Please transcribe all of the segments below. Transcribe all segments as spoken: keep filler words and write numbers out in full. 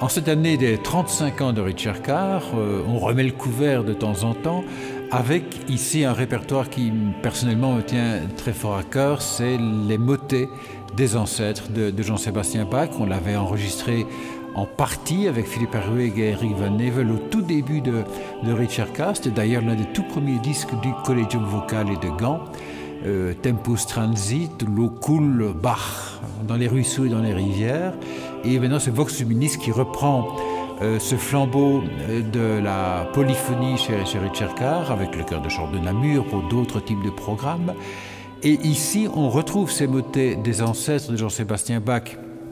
En cette année des trente-cinq ans de Richard Carr, euh, on remet le couvert de temps en temps avec ici un répertoire qui personnellement me tient très fort à cœur, c'est les motets des ancêtres de, de Jean-Sébastien Bach. On l'avait enregistré en partie avec Philippe Herweg et Eric Van Nevel au tout début de, de Richard Carr. C'était d'ailleurs l'un des tout premiers disques du Collegium Vocal et de Gand. Euh, Tempus Transit, l'eau coule, Bach, dans les ruisseaux et dans les rivières. Et maintenant c'est Vox Huminis qui reprend euh, ce flambeau de la polyphonie chez, chez Richard Carr, avec le chœur de chant de Namur pour d'autres types de programmes. Et ici on retrouve ces motets des ancêtres de Jean-Sébastien Bach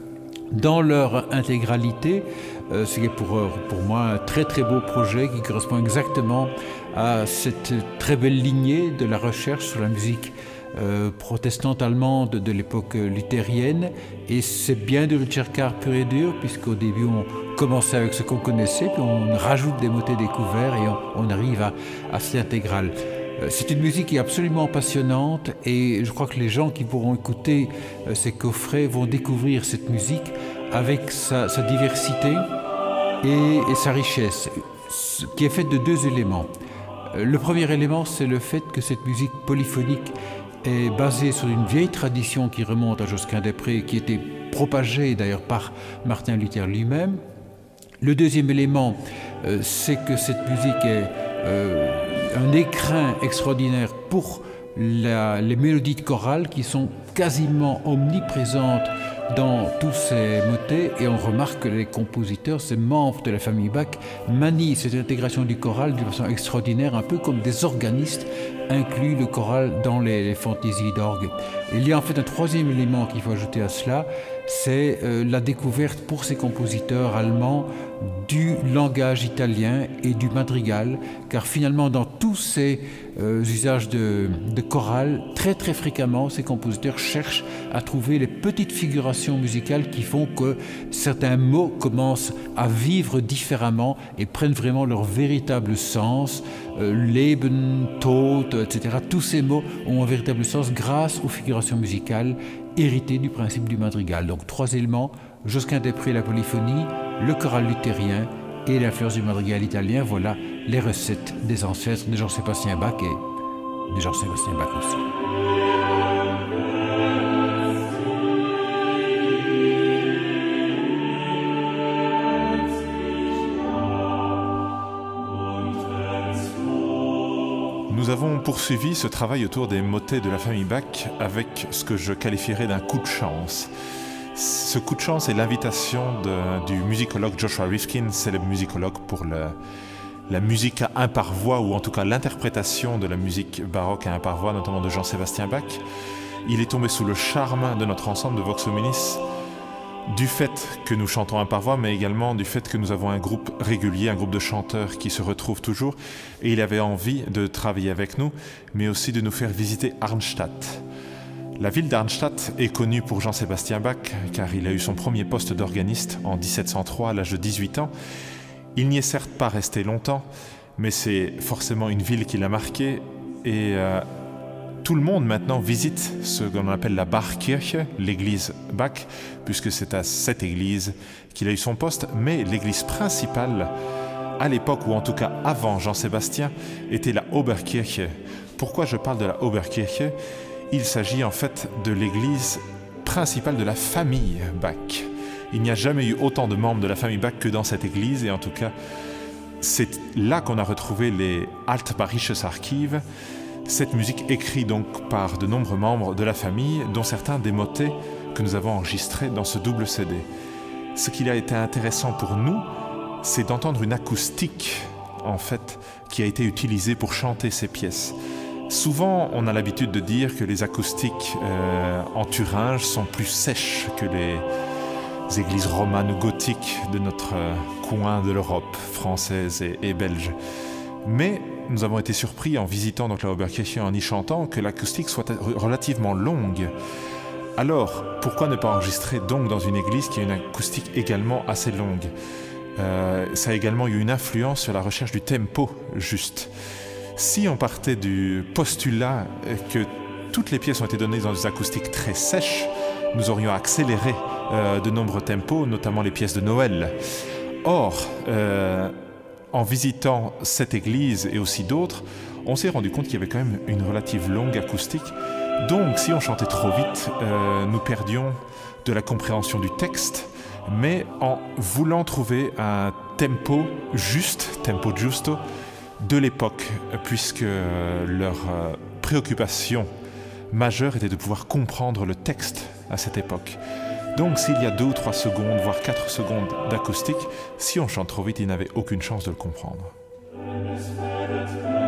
dans leur intégralité, euh, ce qui est pour, pour moi un très très beau projet qui correspond exactement à cette très belle lignée de la recherche sur la musique euh, protestante allemande de l'époque luthérienne. Et c'est bien de Richard Carr pur et dur, puisqu'au début on commençait avec ce qu'on connaissait, puis on rajoute des motets découverts et on, on arrive à, à cette intégrale. C'est une musique qui est absolument passionnante et je crois que les gens qui pourront écouter ces coffrets vont découvrir cette musique avec sa, sa diversité et, et sa richesse, qui est faite de deux éléments. Le premier élément, c'est le fait que cette musique polyphonique est basée sur une vieille tradition qui remonte à Josquin-des-Prés, qui était propagée d'ailleurs par Martin Luther lui-même. Le deuxième élément, c'est que cette musique est euh, un écrin extraordinaire pour la, les mélodies de chorale qui sont quasiment omniprésentes dans tous ces motets, et on remarque que les compositeurs, ces membres de la famille Bach, manient cette intégration du choral d'une façon extraordinaire, un peu comme des organistes incluent le choral dans les, les fantaisies d'orgue. Il y a en fait un troisième élément qu'il faut ajouter à cela, c'est euh, la découverte pour ces compositeurs allemands du langage italien et du madrigal, car finalement dans tous ces euh, usages de, de chorale, très très fréquemment ces compositeurs cherchent à trouver les petites figurations musicales qui font que certains mots commencent à vivre différemment et prennent vraiment leur véritable sens. Euh, Leben, Tod, et cetera. Tous ces mots ont un véritable sens grâce aux figurations musicales héritées du principe du madrigal. Donc trois éléments, Josquin-des-Prés, la polyphonie, le choral luthérien et l'influence du madrigal italien. Voilà les recettes des ancêtres de Jean-Sébastien Bach et de Jean-Sébastien Bach aussi. Nous avons poursuivi ce travail autour des motets de la famille Bach avec ce que je qualifierais d'un coup de chance. Ce coup de chance est l'invitation du musicologue Joshua Rifkin, célèbre musicologue pour le, la musique à un par voix, ou en tout cas l'interprétation de la musique baroque à un par voix, notamment de Jean-Sébastien Bach. Il est tombé sous le charme de notre ensemble de Vox Hominis, du fait que nous chantons un par voix, mais également du fait que nous avons un groupe régulier, un groupe de chanteurs qui se retrouvent toujours, et il avait envie de travailler avec nous, mais aussi de nous faire visiter Arnstadt. La ville d'Arnstadt est connue pour Jean-Sébastien Bach, car il a eu son premier poste d'organiste en mille sept cent trois à l'âge de dix-huit ans. Il n'y est certes pas resté longtemps, mais c'est forcément une ville qui l'a marqué, et euh, tout le monde maintenant visite ce qu'on appelle la Bachkirche, l'église Bach, puisque c'est à cette église qu'il a eu son poste, mais l'église principale, à l'époque, ou en tout cas avant Jean-Sébastien, était la Oberkirche. Pourquoi je parle de la Oberkirche ? Il s'agit en fait de l'église principale de la famille Bach. Il n'y a jamais eu autant de membres de la famille Bach que dans cette église, et en tout cas, c'est là qu'on a retrouvé les Altbarisches Archives, cette musique écrite donc par de nombreux membres de la famille, dont certains des motets que nous avons enregistrés dans ce double C D. Ce qui a été intéressant pour nous, c'est d'entendre une acoustique, en fait, qui a été utilisée pour chanter ces pièces. Souvent, on a l'habitude de dire que les acoustiques euh, en Thuringe sont plus sèches que les églises romanes ou gothiques de notre euh, coin de l'Europe, française et, et belge. Mais nous avons été surpris en visitant donc la Oberkirche et en y chantant que l'acoustique soit relativement longue. Alors, pourquoi ne pas enregistrer donc dans une église qui a une acoustique également assez longue ? euh, Ça a également eu une influence sur la recherche du tempo juste. Si on partait du postulat que toutes les pièces ont été données dans des acoustiques très sèches, nous aurions accéléré euh, de nombreux tempos, notamment les pièces de Noël. or, euh, en visitant cette église et aussi d'autres, on s'est rendu compte qu'il y avait quand même une relative longue acoustique. Donc, si on chantait trop vite, euh, nous perdions de la compréhension du texte, mais en voulant trouver un tempo juste, tempo giusto, de l'époque, puisque leur euh, préoccupation majeure était de pouvoir comprendre le texte à cette époque. Donc, s'il y a deux ou trois secondes, voire quatre secondes d'acoustique, si on chante trop vite, ils n'avaient aucune chance de le comprendre.